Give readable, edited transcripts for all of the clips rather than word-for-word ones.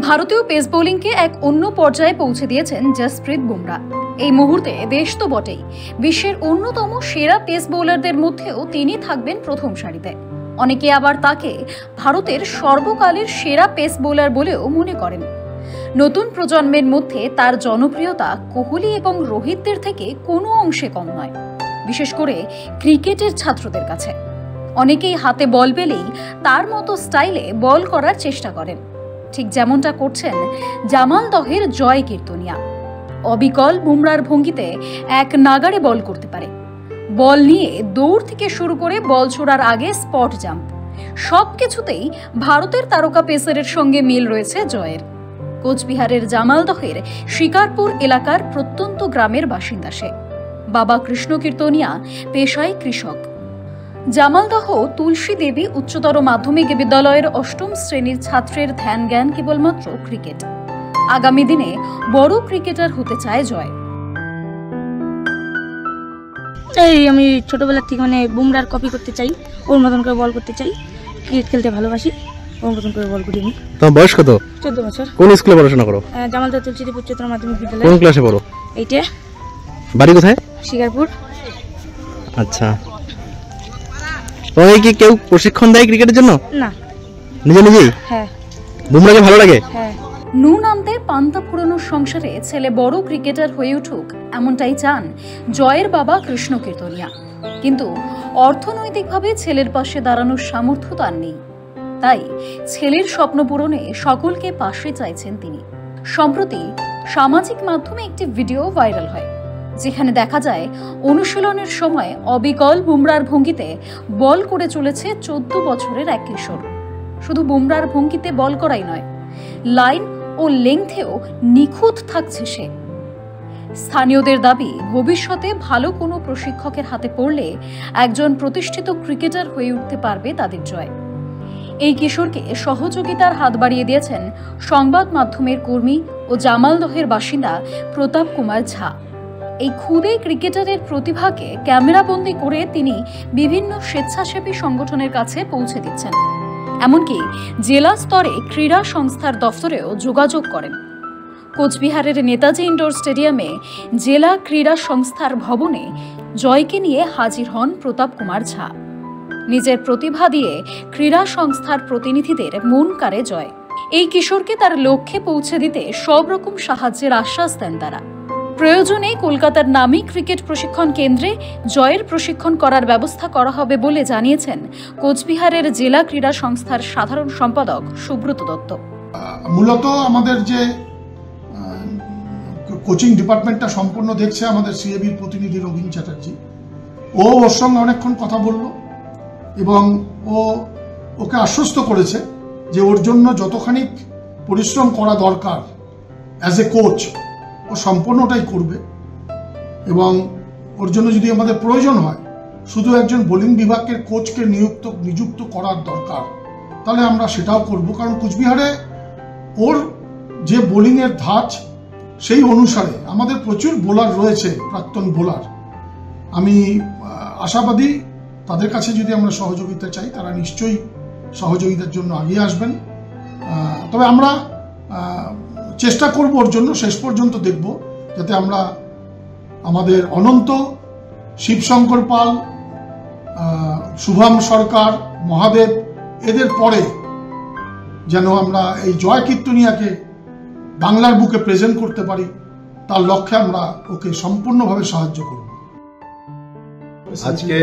ভারতীয় পেস বোলিংকে এক অন্য পর্যায়ে পৌঁছে দিয়েছেন জসপ্রীত বুমরা। এই মুহূর্তে দেশ তো বটেই, বিশ্বের অন্যতম সেরা পেস বোলারদের মধ্যেও তিনি থাকবেন প্রথম সারিতে। অনেকে আবার তাকে ভারতের সর্বকালের সেরা পেস বোলার বলেও মনে করেন। নতুন প্রজন্মের মধ্যে তার জনপ্রিয়তা কোহলি এবং রোহিতদের থেকে কোনো অংশে কম নয়, বিশেষ করে ক্রিকেটের ছাত্রদের কাছে। অনেকেই হাতে বল পেলেই তার মতো স্টাইলে বল করার চেষ্টা করেন, ঠিক যেমনটা করছেন জামালদহের জয় কীর্তনিয়া। অবিকল বুমরার ভঙ্গিতে এক নাগাড়ে বল করতে পারে। বল নিয়ে দৌড় থেকে শুরু করে বল ছোড়ার আগে স্পট জাম্প, সবকিছুতেই ভারতের তারকা পেসারের সঙ্গে মিল রয়েছে জয়ের। কোচবিহারের জামালদহের শিকারপুর এলাকার প্রত্যন্ত গ্রামের বাসিন্দা সে। বাবা কৃষ্ণ কীর্তনিয়া পেশায় কৃষক। জামালদহ তুলসী দেবী উচ্চতর মাধ্যমিক বিদ্যালয়ের ৮ম শ্রেণীর ছাত্রের ধ্যান জ্ঞান কেবলমাত্র ক্রিকেট। আগামী দিনে বড় ক্রিকেটার হতে চায় জয়। আমি ছোটবেলা থেকে বুমরার কপি করতে চাই, ওর মতন করে বল করতে চাই। ক্রিকেট খেলতে ভালোবাসি, ওর মতন করে বল করি। তোমার বয়স কত? 14 বছর। কোন স্কুলে পড়াশোনা করো? জামালদহ তুলসী দেবী উচ্চতর মাধ্যমিক বিদ্যালয়। কোন ক্লাসে পড়ো? 8-এ। বাড়ি কোথায়? শিকারপুর। আচ্ছা, তোমাকে কি কেউ প্রশিক্ষণ দেয় ক্রিকেটের জন্য? না, নিজেই? হ্যাঁ। বুমরাকে ভালো লাগে? হ্যাঁ। নুন আনতে পান্তা ফুরানোর সংসারে ছেলে বড় ক্রিকেটার হয়ে উঠুক, এমনটাই চান জয়ের বাবা কৃষ্ণ কীর্তনিয়া। কিন্তু অর্থনৈতিকভাবে ছেলের পাশে দাঁড়ানোর সামর্থ্য তার নেই, তাই ছেলের স্বপ্ন পূরণে সকলকে পাশে চাইছেন তিনি। সম্প্রতি সামাজিক মাধ্যমে একটি ভিডিও ভাইরাল হয়, যেখানে দেখা যায় অনুশীলনের সময় অবিকল বুমরার ভঙ্গিতে বল করে চলেছে 14 বছরের এক কিশোর। শুধু বুমরার ভঙ্গিতে বল করাই নয়, লাইন ও লেংথেও নিখুঁত থাকছে সে। স্থানীয়দের দাবি, ভবিষ্যতে ভালো কোনো প্রশিক্ষকের হাতে পড়লে একজন প্রতিষ্ঠিত ক্রিকেটার হয়ে উঠতে পারবে তাদের জয়। এই কিশোরকে সহযোগিতার হাত বাড়িয়ে দিয়েছেন সংবাদ মাধ্যমের কর্মী ও জামালদহের বাসিন্দা প্রতাপ কুমার ঝা। এই ক্ষুদে ক্রিকেটারের প্রতিভাকে ক্যামেরাবন্দি করে তিনি বিভিন্ন স্বেচ্ছাসেবী সংগঠনের কাছে পৌঁছে দিচ্ছেন। এমনকি জেলা স্তরে ক্রীড়া সংস্থার দফতরেও যোগাযোগ করেন। কোচবিহারের নেতাজি ইনডোর স্টেডিয়ামে জেলা ক্রীড়া সংস্থার ভবনে জয়কে নিয়ে হাজির হন প্রতাপ কুমার ঝা। নিজের প্রতিভা দিয়ে ক্রীড়া সংস্থার প্রতিনিধিদের মন কাড়ে জয়। এই কিশোরকে তার লক্ষ্যে পৌঁছে দিতে সব রকম সাহায্যের আশ্বাস দেন তারা। প্রয়োজনে কলকাতার নামী ক্রিকেট প্রশিক্ষণ কেন্দ্রে জয়ের প্রশিক্ষণ করার ব্যবস্থা করা হবে বলে জানিয়েছেন কোচবিহারের জেলা ক্রীড়া সংস্থার সাধারণ সম্পাদক সুব্রত দত্ত। মূলত আমাদের যে কোচিং ডিপার্টমেন্টটা সম্পূর্ণ দেখছে আমাদের সিএবির প্রতিনিধি রবীন চ্যাটার্জি। ওর সঙ্গে অনেকক্ষণ কথা বলল এবং ওকে আশ্বস্ত করেছে যে ওর জন্য যতখানি পরিশ্রম করা দরকার অ্যাজ এ কোচ ও সম্পূর্ণটাই করবে। এবং ওর জন্য যদি আমাদের প্রয়োজন হয় শুধু একজন বোলিং বিভাগের কোচকে নিযুক্ত করার দরকার, তাহলে আমরা সেটাও করব। কারণ কোচবিহারে ওর যে বোলিংয়ের ধাঁচ, সেই অনুসারে আমাদের প্রচুর বোলার রয়েছে, প্রাক্তন বোলার। আমি আশাবাদী তাদের কাছে যদি আমরা সহযোগিতা চাই, তারা নিশ্চয়ই সহযোগিতার জন্য আগিয়ে আসবেন। তবে আমরা চেষ্টা করব ওর জন্য, শেষ পর্যন্ত দেখব যাতে আমরা আমাদের অনন্ত, শিবশঙ্কর পাল, শুভম সরকার, মহাদেব, এদের পরে যেন আমরা এই জয় কীর্তনিয়াকে বাংলার বুকে প্রেজেন্ট করতে পারি, তার লক্ষ্যে আমরা ওকে সম্পূর্ণভাবে সাহায্য করব। আজকে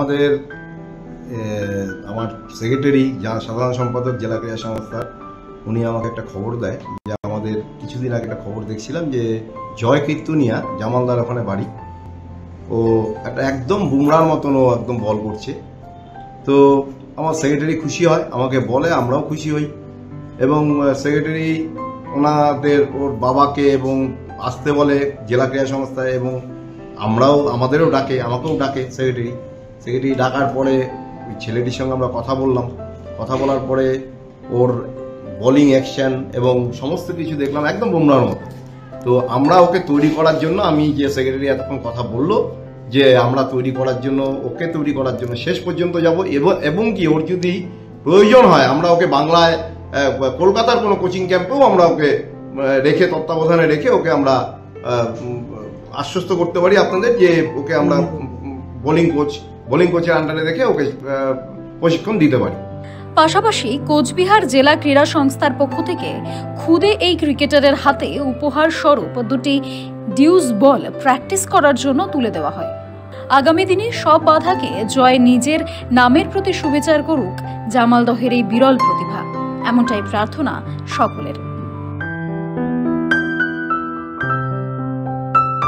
আমার সেক্রেটারি, সাধারণ সম্পাদক জেলা ক্রীড়া সংস্থার, উনি আমাকে একটা খবর দেয় যে আমাদের কিছুদিন আগে একটা খবর দেখছিলাম যে জয় কীর্তনিয়া, জামালদার ওখানে বাড়ি, ও একটা একদম বুমরার মতন ও একদম বল করছে। তো আমার সেক্রেটারি খুশি হয়, আমাকে বলে, আমরাও খুশি হই। এবং সেক্রেটারি ওর বাবাকে এবং আসতে বলে জেলা ক্রীড়া সংস্থায়, এবং আমাদেরও ডাকে, আমাকেও ডাকে সেক্রেটারি ডাকার পরে ওই ছেলেটির সঙ্গে আমরা কথা বললাম। কথা বলার পরে ওর বোলিং অ্যাকশন এবং সমস্ত কিছু দেখলাম একদম বুমরার মতো। তো আমরা ওকে তৈরি করার জন্য, আমি যে সেক্রেটারি এতক্ষণ কথা বললো যে আমরা ওকে তৈরি করার জন্য শেষ পর্যন্ত যাব, এবং কি ওর যদি প্রয়োজন হয় আমরা ওকে বাংলায় কলকাতার কোনো কোচিং ক্যাম্পেও আমরা ওকে রেখে, তত্ত্বাবধানে রেখে ওকে আমরা আশ্বস্ত করতে পারি আপনাদের যে ওকে আমরা বোলিং কোচের আন্ডারে রেখে ওকে প্রশিক্ষণ দিতে পারি। পাশাপাশি কোচবিহার জেলা ক্রীড়া সংস্থার পক্ষ থেকে খুদে এই ক্রিকেটারের হাতে উপহার স্বরূপ 2টি ডিউস বল প্র্যাকটিস করার জন্য তুলে দেওয়া হয়। আগামী দিনে সব বাধাকে জয় নিজের নামের প্রতি সুবিচার করুক জামালদহের এই বিরল প্রতিভা, এমনটাই প্রার্থনা সকলের।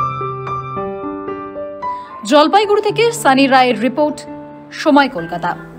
জলপাইগুড়ি থেকে সানি রায়ের রিপোর্ট, সময় কলকাতা।